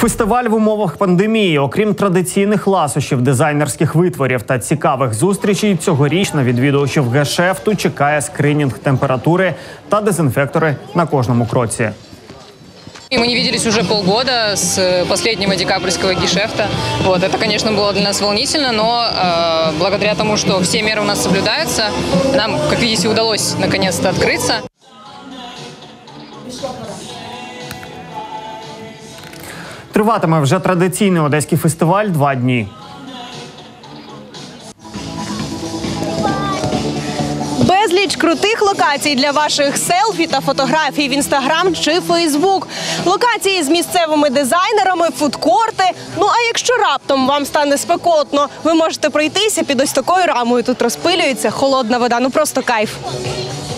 Фестиваль в умовах пандемії. Окрім традиційних ласощів, дизайнерських витворів та цікавих зустрічей, цьогоріч на відвідувачів гешефту чекає скринінг температури та дезінфектори на кожному кроці. Мы не виделись уже полгода с последнего декабрьского гешефта. Это, конечно, было для нас волнительно, но благодаря тому, что все меры у нас соблюдаются, нам, как видите, удалось наконец-то открыться. Триватиме вже традиційний одеський фестиваль 2 дні. Безліч крутих локацій для ваших селфі та фотографій в Інстаграм чи Фейсбук. Локації з місцевими дизайнерами, фудкорти. Ну а якщо раптом вам стане спекотно, ви можете пройтися під ось такою рамою. Тут розпилюється холодна вода. Ну просто кайф.